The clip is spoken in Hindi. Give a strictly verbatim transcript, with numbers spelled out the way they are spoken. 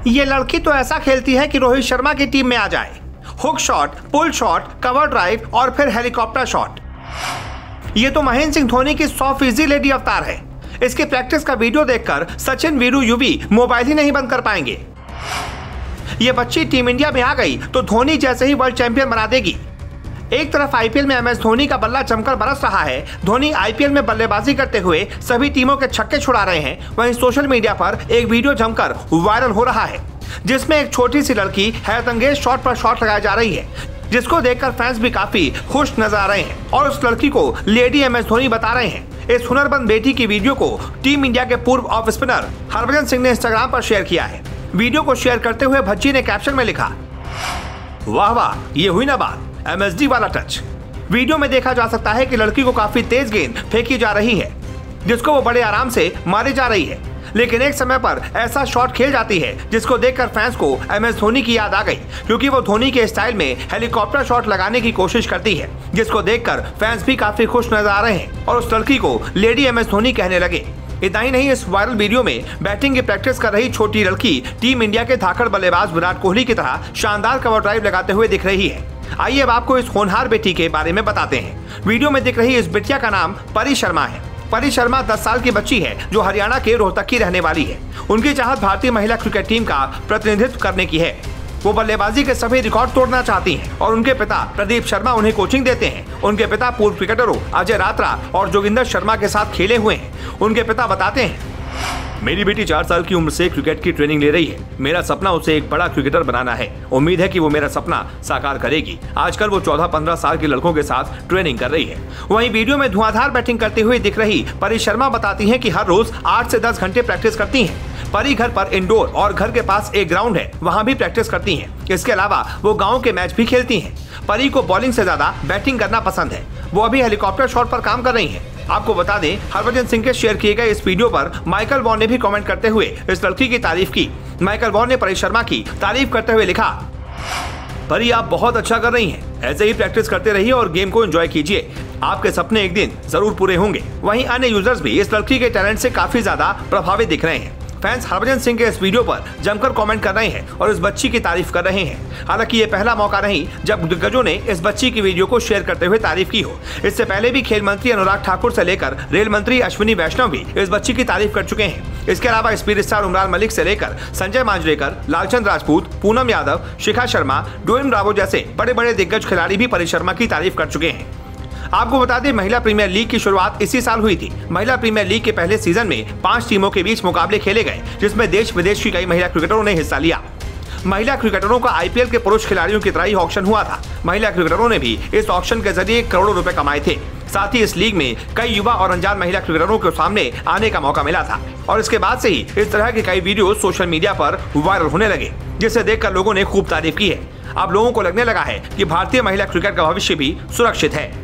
ये लड़की तो ऐसा खेलती है कि रोहित शर्मा की टीम में आ जाए। Hook shot, pull shot, cover drive और फिर हेलीकॉप्टर शॉट। ये तो महेंद्र सिंह धोनी की सौ फीसदी लेडी अवतार है। इसकी प्रैक्टिस का वीडियो देखकर सचिन, वीरू, युवी मोबाइल ही नहीं बंद कर पाएंगे। ये बच्ची टीम इंडिया में आ गई तो धोनी जैसे ही वर्ल्ड चैंपियन बना देगी। एक तरफ आईपीएल में एम एस धोनी का बल्ला जमकर बरस रहा है। धोनी आईपीएल में बल्लेबाजी करते हुए सभी टीमों के छक्के छुड़ा रहे हैं। वहीं सोशल मीडिया पर एक वीडियो जमकर वायरल हो रहा है, जिसमें एक छोटी सी लड़की हैरतअंगेज शॉट पर शॉट लगाई जा रही है, जिसको देखकर फैंस भी काफी खुश नजर आ रहे हैं और उस लड़की को लेडी एम एस धोनी बता रहे हैं। इस हुनरमंद बेटी की वीडियो को टीम इंडिया के पूर्व ऑफ स्पिनर हरभजन सिंह ने इंस्टाग्राम पर शेयर किया है। वीडियो को शेयर करते हुए भज्जी ने कैप्शन में लिखा, वाह वाह, ये हुई ना बात, एम एस डी वाला टच। वीडियो में देखा जा सकता है कि लड़की को काफी तेज गेंद फेंकी जा रही है, जिसको वो बड़े आराम से मारी जा रही है, लेकिन एक समय पर ऐसा शॉट खेल जाती है जिसको देखकर फैंस को एम एस धोनी की याद आ गई, क्योंकि वो धोनी के स्टाइल में हेलीकॉप्टर शॉट लगाने की कोशिश करती है, जिसको देखकर फैंस भी काफी खुश नजर आ रहे हैं और उस लड़की को लेडी एम एस धोनी कहने लगे। इतना ही नहीं, इस वायरल वीडियो में बैटिंग की प्रैक्टिस कर रही छोटी लड़की टीम इंडिया के धाकड़ बल्लेबाज विराट कोहली की तरह शानदार कवर ड्राइव लगाते हुए दिख रही है। आइए अब आपको इस होनहार बेटी के बारे में बताते हैं। वीडियो में दिख रही इस बिटिया का नाम परी शर्मा है। परी शर्मा दस साल की बच्ची है जो हरियाणा के रोहतक की रहने वाली है। उनकी चाहत भारतीय महिला क्रिकेट टीम का प्रतिनिधित्व करने की है। वो बल्लेबाजी के सभी रिकॉर्ड तोड़ना चाहती हैं और उनके पिता प्रदीप शर्मा उन्हें कोचिंग देते हैं। उनके पिता पूर्व क्रिकेटरों अजय रात्रा और जोगिंदर शर्मा के साथ खेले हुए हैं। उनके पिता बताते हैं, मेरी बेटी चार साल की उम्र से क्रिकेट की ट्रेनिंग ले रही है। मेरा सपना उसे एक बड़ा क्रिकेटर बनाना है। उम्मीद है कि वो मेरा सपना साकार करेगी। आजकल वो चौदह पंद्रह साल के लड़कों के साथ ट्रेनिंग कर रही है। वहीं वीडियो में धुआंधार बैटिंग करते हुए दिख रही परी शर्मा बताती हैं कि हर रोज आठ से दस घंटे प्रैक्टिस करती हैं। परी घर पर इंडोर और घर के पास एक ग्राउंड है, वहाँ भी प्रैक्टिस करती हैं। इसके अलावा वो गाँव के मैच भी खेलती हैं। परी को बॉलिंग से ज्यादा बैटिंग करना पसंद है। वो अभी हेलीकॉप्टर शॉट पर काम कर रही है। आपको बता दें, हरभजन सिंह के शेयर किए गए इस वीडियो पर माइकल वॉन ने भी कमेंट करते हुए इस लड़की की तारीफ की। माइकल वॉन ने परी शर्मा की तारीफ करते हुए लिखा, परी आप बहुत अच्छा कर रही हैं। ऐसे ही प्रैक्टिस करते रहिए और गेम को एंजॉय कीजिए। आपके सपने एक दिन जरूर पूरे होंगे। वहीं अन्य यूजर्स भी इस लड़की के टैलेंट से काफी ज्यादा प्रभावित दिख रहे हैं। फैंस हरभजन सिंह के इस वीडियो पर जमकर कमेंट कर रहे हैं और इस बच्ची की तारीफ कर रहे हैं। हालांकि ये पहला मौका नहीं जब दिग्गजों ने इस बच्ची की वीडियो को शेयर करते हुए तारीफ की हो। इससे पहले भी खेल मंत्री अनुराग ठाकुर से लेकर रेल मंत्री अश्विनी वैष्णव भी इस बच्ची की तारीफ कर चुके हैं। इसके अलावा स्पीड स्टार उमरान मलिक से लेकर संजय मांजरेकर, लालचंद राजपूत, पूनम यादव, शिखा शर्मा, डोइम ब्रावो जैसे बड़े बड़े दिग्गज खिलाड़ी भी परी शर्मा की तारीफ कर चुके हैं। आपको बता दें, महिला प्रीमियर लीग की शुरुआत इसी साल हुई थी। महिला प्रीमियर लीग के पहले सीजन में पांच टीमों के बीच मुकाबले खेले गए, जिसमें देश विदेश की कई महिला क्रिकेटरों ने हिस्सा लिया। महिला क्रिकेटरों का आईपीएल के पुरुष खिलाड़ियों की तरह ही ऑक्शन हुआ था। महिला क्रिकेटरों ने भी इस ऑक्शन के जरिए करोड़ों रुपए कमाए थे। साथ ही इस लीग में कई युवा और अनजान महिला क्रिकेटरों के सामने आने का मौका मिला था और इसके बाद से ही इस तरह के कई वीडियो सोशल मीडिया पर वायरल होने लगे, जिसे देखकर लोगों ने खूब तारीफ की है। अब लोगों को लगने लगा है कि भारतीय महिला क्रिकेट का भविष्य भी सुरक्षित है।